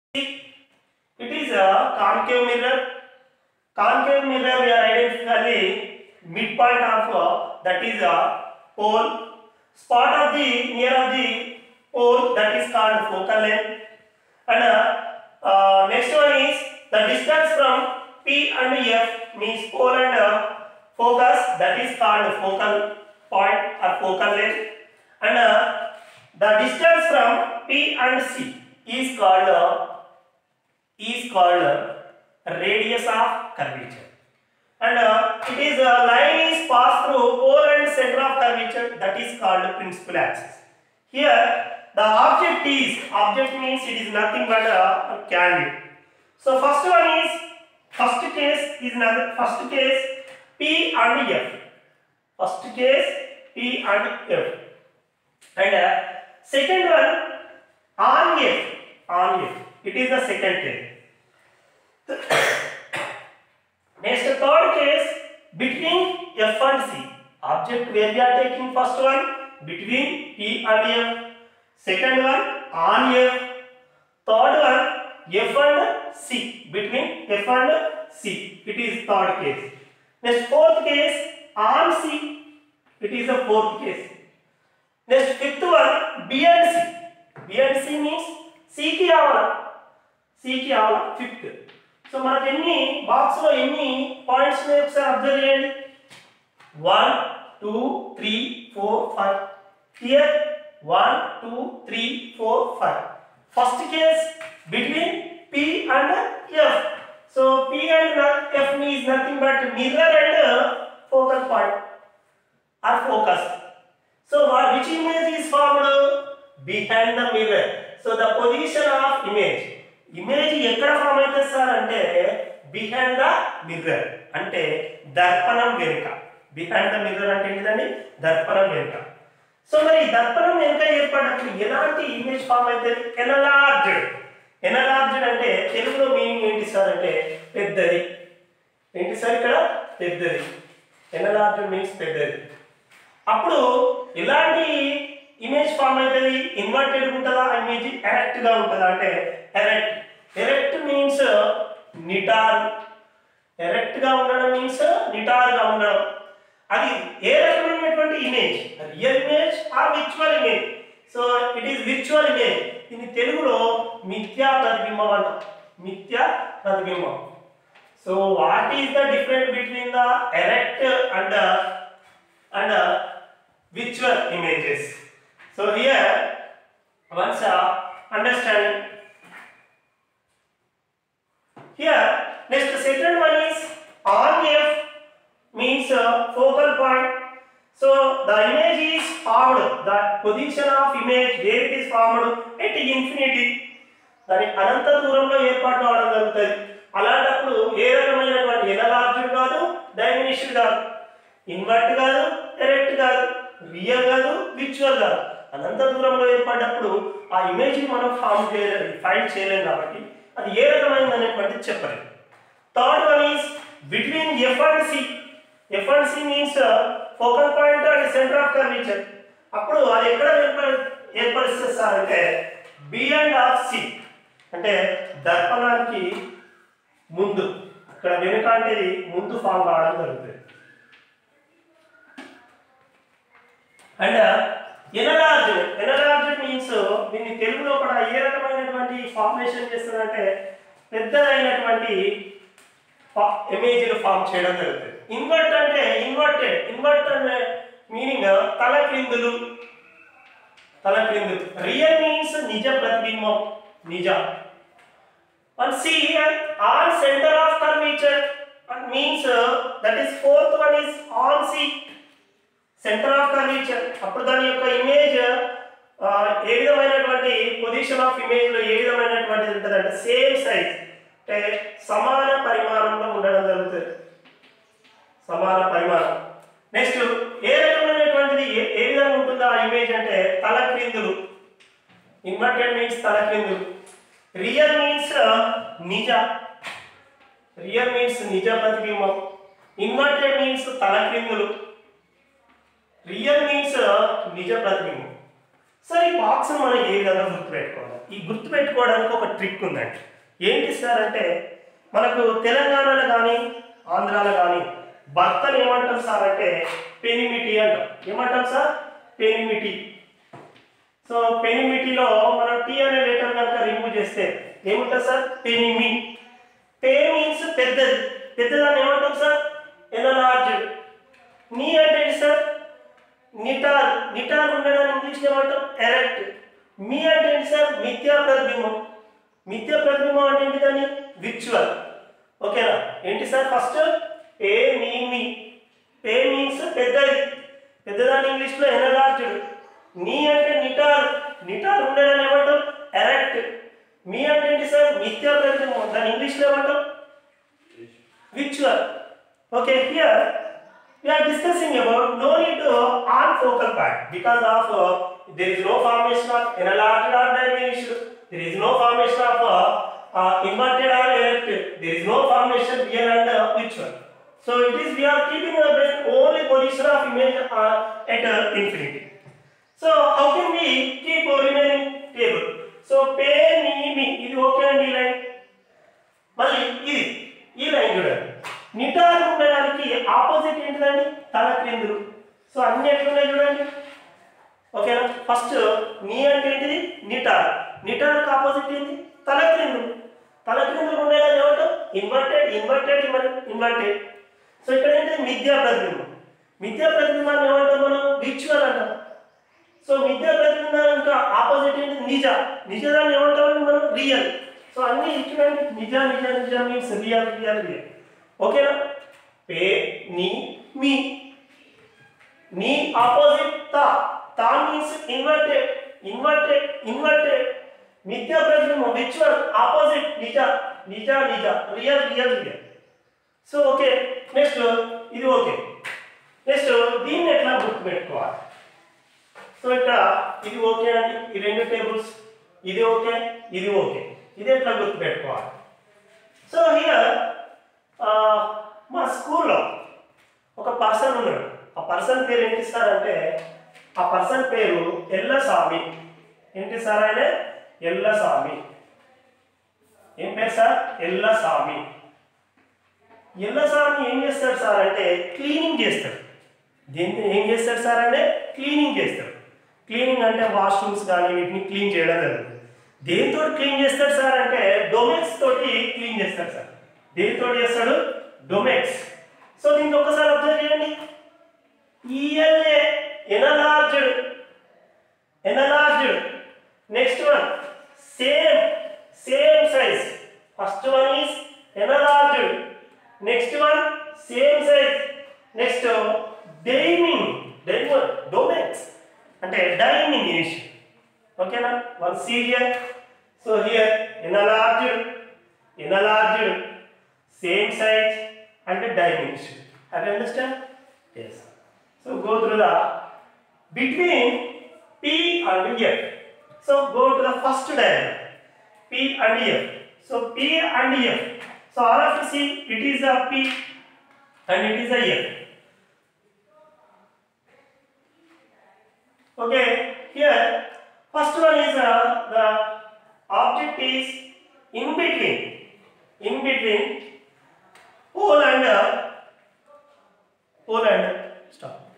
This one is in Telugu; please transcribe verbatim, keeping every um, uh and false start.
It is a concave mirror. Concave mirror we are identifying the midpoint of uh, that is a pole. Spot of the near of the pole that is called focal length. And uh, uh, next one is the distance from P and F means pole and uh, focus that is called focal point or focal length. And uh, the distance from P and C is called uh, is called uh, radius of curvature. And uh, it is a uh, line is passed through pole and center of curvature that is called principal axis. Here the object is, object means it is nothing but a candle. So first one is, first case is another, first case P and F. First case P and F. And uh, second one on F, on F. It is the second case. Next third case between F and C. Object where we are taking first one between P and F. Second one on F. Third one F and C, between F and C. It is third case. Next fourth case on C. It is the fourth case. Next fifth one B and C. B and C means C ki avala. C ki avala fifth. So మనకు ఎన్ని బాక్స్ లో ఎన్ని పాయింట్స్ ని ఒకసారి అబ్జర్వ్ చేయండి. one two three four five. Here one two three four five. First case between P and F. So P and F means nothing but mirror and focal point or focus. So which image is formed behind the mirror? So the position of image. Image ఎక్కడ ఫామ్ అవుతుంది సార్ అంటే బిహైండ్ ద మిర్రర్, అంటే దర్పణం వెనుక. బిహైండ్ ద మిర్రర్ అంటే ఏంటండి? దర్పణం వెనుక. సో మరి దర్పణం వెనుక ఏర్పడినప్పుడు ఎలాంటి ఇమేజ్ ఫామ్ అవుతుంది? ఎనలార్జ్డ్. ఎనలార్జ్డ్ అంటే తెలుగులో మీనింగ్ ఏంటి సార్ అంటే పెద్దది. ఏంటి సార్ ఇక్కడ? పెద్దది. ఎనలార్జ్డ్ మీన్స్ పెద్దది. అప్పుడు ఎలాంటి ఇమేజ్ ఫామ్ అవుతుంది? ఇన్వర్టెడ్ ఉంటుందా ఇమేజ్? ఎరెక్ట్ గా ఉంటుందా అంటే ఎరెక్ట్. ఎరెక్ట్ మీన్స్ నిటార్. ఎరెక్ట్ గా ఉండడం మీన్స్ నిటార్ గా ఉండడం. అది ఏ రకమైనటువంటి image? Real image or virtual image? So it is virtual image. ఇది తెలుగులో మిథ్యా ప్రతిబింబం అంటాం. మిథ్యా ప్రతిబింబం. So what is the difference between the erect and and virtual images? So here once uh, understanding. Here next second one is on F means uh, focal point. So the image is formed, the position of image where it is formed at infinity. దాని అనంత దూరంలో ఏర్పాటు అవడం జరుగుతుంది. అలాంటప్పుడు ఏ రకమైనటువంటి ఎనలార్జ్డ్ కాదు, డైమినిష్డ్ కాదు, ఇన్వర్ట్ కాదు, ఎరెక్ట్ కాదు, రియల్ కాదు, విర్చువల్ కాదు. అనంత దూరంలో ఏర్పడినప్పుడు ఆ ఇమేజ్ ని మనం ఫామ్ చేయలేదు, ఫైండ్ చేయలేము కాబట్టి అది ఏ రకమైనది అనేటువంటిది చెప్పలేదు. Third one is between F and C. F and C means focal point and centre of curvature. అప్పుడు అది ఎక్కడ ఏర్పడి ఏర్పడిస్తుంది సార్ అంటే బి అండ్ ఆఫ్ సి, అంటే దర్పణానికి ముందు, ఇక్కడ వెనుక అంటే ముందు ఫామ్ కావడం జరుగుతుంది. అండ్ ఎనలార్జ్డ్. ఎనలార్జ్డ్ మీన్స్ దీన్ని తెలుగులో కూడా ఏ రకమైనటువంటి ఫార్మేషన్ చేస్తుందంటే పెద్దదైనటువంటి ఇమేజ్ ఫామ్ చేయడం జరుగుతుంది. ఇన్వర్ట్ అంటే ఇన్వర్టెడ్. ఇన్వర్ట్ అంటే మీనింగ్ తల క్రిందులు, తల క్రిందులు. రియల్ మీన్స్ నిజ ప్రతిబింబం, నిజ. One C on centre of curvature means that is fourth one is on C, centre of curvature. అప్పుడు దాని యొక్క ఇమేజ్ ఏ విధమైనటువంటి పొజిషన్ ఆఫ్ ఇమేజ్ లో ఏ విధమైనటువంటిది ఉంటుంది అంటే సేమ్ సైజ్, అంటే సమాన పరిమాణంలో ఉండడం జరుగుతుంది. సమాన పరిమాణం. నెక్స్ట్ ఏ రకమైనటువంటిది ఏ విధంగా ఉంటుందో ఆ ఇమేజ్ అంటే తల క్రిందులు. ఇన్వర్టెడ్ మీన్స్ తల క్రిందులు. రియల్ మీన్స్ నిజ. రియల్ మీన్స్ నిజ ప్రతిబింబం. ఇన్వర్టెడ్ మీన్స్ తల క్రిందులు. రియల్ మీన్స్ నిజ ప్రతిబింబం. సార్ ఈ బాక్స్ మనం ఏ విధంగా గుర్తుపెట్టుకోవాలి? ఈ గుర్తుపెట్టుకోవడానికి ఒక ట్రిక్ ఉందండి. ఏంటి సార్ అంటే మనకు తెలంగాణలో కానీ ఆంధ్రాలో కానీ భర్తను ఏమంటాం సార్ అంటే పెనిమిటి అంటాం. ఏమంటాం సార్? పెనిమిటి. సో పెనిమిటిలో మనం టీ అనే లెటర్ కనుక రిమూవ్ చేస్తే ఏముంటుంది సార్? పెనిమి. పే మీన్స్ పెద్దది, పెద్దదాన్ని ఏమంటాం సార్? ఎనలార్జ్డ్. నీ అంటే సార్ నిటార్, నిటార్ ఉండడానికి ఇంగ్లీష్లో ఏమంటాం? ఎరెక్ట్. మీ అంటే ఏంటి సార్? మిథ్యా ప్రతిబింబం. మిథ్యా ప్రతిబింబం అంటే ఏంటి? దాన్ని విర్చువల్. ఓకేనా? ఏంటి sir? First pay me me. Pay means పెద్దది, పెద్దదాన్ని ఇంగ్లీష్లో ఎనలార్జ్డ్. నీ అంటే నిటార్, నిటార్ ఉండడానికి ఏమంటాం? ఎరెక్ట్. మీ అంటే ఏంటి సార్? మిథ్యా ప్రతిబింబం, దాని ఇంగ్లీష్లో ఏమంటాం? Virtual. Okay, here we are discussing about no need to on focal point because of uh, there is no formation of enlarged or diminished, there is no formation of uh, uh, inverted or erect, there is no formation here and uh, which one. So it is we are keeping the brain only position of image uh, at uh, infinity. So how can we keep uh, remaining table? So pay me me ఇది ఓకే అండి. ఈ లైన్ మళ్ళీ ఇది ఈ లైన్ చూడండి. నిటారు ఉండడానికి ఆపోజిట్ ఏంటిదండి? తల క్రిందులు. సో అన్ని ఎట్లున్నాయి చూడండి. ఓకేనా? ఫస్ట్ నీ అంటే ఏంటిది? నిటార్. నిటార్కి ఆపోజిట్ ఏంటి? తల క్రిందులు. తల క్రిందులు ఉండేది ఏమంటాం? ఇన్వర్టెడ్. Inverted inverted. సో ఇక్కడ ఏంటిది? మిథ్యా ప్రతిబింబం. మిథ్యా ప్రతిబింబాన్ని ఏమంటాం మనం? విర్చువల్ అంటాం. సో మిథ్యా ప్రతిబింబానికి ఆపోజిట్ ఏంటి? నిజ. నిజాన్ని ఏమంటామని మనం? రియల్. సో అన్ని చూడండి. నిజ నిజ నిజ మీన్స్ రియల్ రియల్ రియల్. ఓకేనా? Pay knee me. నీ ఆపోజిట్ తా. తా మీన్స్ ఇన్వర్టెడ్. Inverted inverted. మిథ్యా ప్రతిబింబం విర్చువల్. ఆపోజిట్ నిజ నిజ నిజ real real real. So okay, next ఇది ఓకే. నెక్స్ట్ దీన్ని ఎట్లా గుర్తుపెట్టుకోవాలి? సో ఇక్కడ ఇది ఓకే అండి, ఈ రెండు టేబుల్స్. ఇది ఓకే, ఇది ఓకే. ఇది ఎట్లా గుర్తుపెట్టుకోవాలి? సో హియర్ మా స్కూల్లో ఒక పర్సన్ ఉన్నాడు. ఆ పర్సన్ పేరు ఏంటి సార్ అంటే ఆ పర్సన్ పేరు ఎల్లస్వామి. ఏంటి సార్? ఆయన ఎల్లస్వామి. ఏం పేరు సార్? ఎల్లస్వామి. ఎల్లస్వామి ఏం చేస్తాడు సార్ అంటే క్లీనింగ్ చేస్తాడు. దీన్ని ఏం చేస్తాడు సార్ అంటే క్లీనింగ్ చేస్తాడు. క్లీనింగ్ అంటే వాష్రూమ్స్ కానీ వీటిని క్లీన్ చేయడం జరుగుతుంది. దేనితో క్లీన్ చేస్తాడు సార్ అంటే డొమెక్స్ తోటి క్లీన్ చేస్తాడు సార్. దేనితో చేస్తాడు? డొమెక్స్. సో దీనికి ఒక్కసారి అబ్జర్వ్ చేయండి. ELA enlarged. Enlarged. Next one same same size. First one is enlarged. Next one same size. Next diminishing. Diminishing డొమెక్స్ అంటే డైమింగ్ ఇనిషియల్. ఓకేనా? One see here. So here enlarged, enlarged, same size and dimension. Have you understand? Yes. So go through the between P and F. So go to the first diagram. P and F. So P and F. So all of you see it is a P and it is a F. Okay. Here first one is uh, the object is in between, in between pole and uh, pole and stop.